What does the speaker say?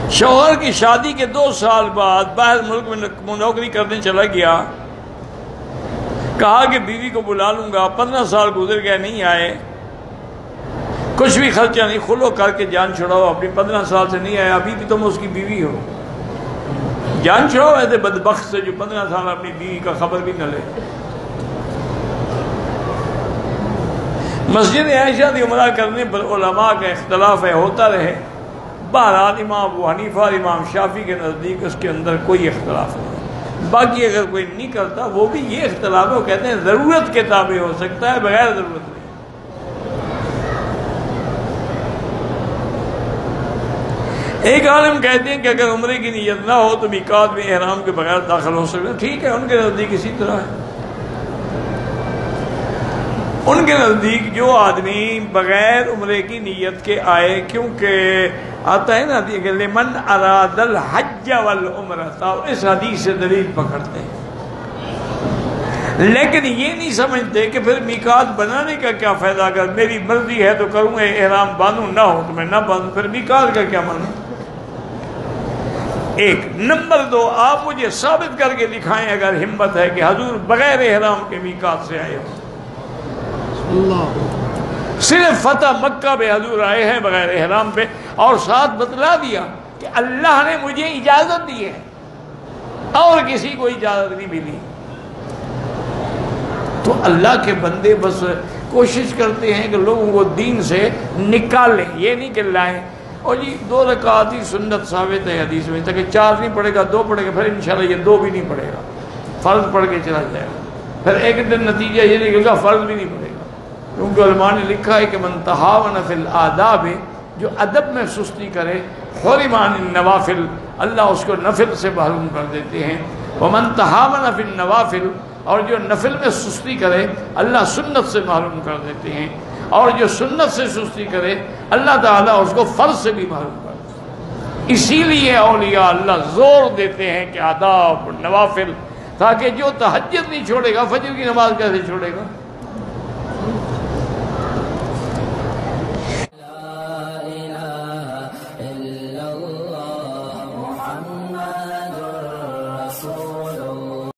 شوہر کی شادی کے 2 سال بعد باہر ملک میں نوکری کرنے چلا گیا، کہا کہ بیوی کو بلا لوں گا، 15 سال گزر گئے نہیں آئے، کچھ بھی خرچہ نہیں، خلو کر کے جان چھڑاؤ، اپنی 15 سال سے نہیں آیا، ابھی بھی تم اس کی بیوی ہو، جان چھڑاؤ ایسے بدبخت سے جو 15 سال اپنی بیوی کا خبر بھی نہ لے۔ مسجد عائشہ کی عمرہ کرنے پر علماء کا اختلاف ہے، ہوتا رہے، بہرحال امام ابو حنیفہ اور امام شافعی کے نزدیک اس کے اندر کوئی اختلاف نہیں۔ باقی اگر کوئی نہیں کرتا وہ بھی یہ اختلاف ہے، وہ کہتے ہیں ضرورت کے تابع ہو سکتا ہے، بغیر ضرورت نہیں۔ ایک عالم کہتے ہیں کہ اگر عمرے کی نیت نہ ہو تو میقات میں احرام کے بغیر داخل ہو سکتا ہے، ٹھیک ہے، ان کے نزدیک اسی طرح ہے۔ ان کے نزدیک جو آدمی بغیر عمرے کی نیت کے آئے، کیونکہ آتا ہے نا کہ لمن اراد الحج والعمرۃ، اس حدیث سے دلیل پکڑتے ہیں، لیکن یہ نہیں سمجھتے کہ پھر میقات بنانے کا کیا فائدہ، اگر میری مرضی ہے تو کروں گا احرام باندھوں، نہ ہو تو میں نہ باندھوں، پھر میقات کا کیا مانوں؟ ایک نمبر 2، آپ مجھے ثابت کر کے دکھائیں اگر ہمت ہے کہ حضور بغیر احرام کے میقات سے آئے ہو، صرف فتح مکہ پہ حضور آئے ہیں بغیر احرام پہ، اور ساتھ بتلا دیا کہ اللہ نے مجھے اجازت دی ہے اور کسی کو اجازت نہیں ملی۔ تو اللہ کے بندے بس کوشش کرتے ہیں کہ لوگوں کو دین سے نکالیں، یہ نہیں کہ لائیں۔ اور جی 2 رکعات ہی سنت ثابت ہے حدیث میں، تاکہ 4 نہیں پڑھے گا 2 پڑھے گا، پھر انشاءاللہ یہ 2 بھی نہیں پڑھے گا، فرض پڑھ کے چلا جائے گا، پھر ایک دن نتیجہ یہ نکلے گا فرض بھی نہیں پڑھے گا، کیونکہ علماء نے لکھا ہے کہ من تہاون فی الآداب، جو ادب میں سستی کرے، حرم عن النوافل، اللہ اس کو نفل سے محروم کر دیتے ہیں، ومن تہاون فی النوافل، اور جو نفل میں سستی کرے اللہ سنت سے محروم کر دیتے ہیں، اور جو سنت سے سستی کرے اللہ تعالیٰ اس کو فرض سے بھی محروم کر دیتے ہیں۔ اسی لیے اولیاء اللہ زور دیتے ہیں کہ آداب نوافل، تاکہ جو تہجد نہیں چھوڑے گا فجر کی نماز کیسے چھوڑے گا؟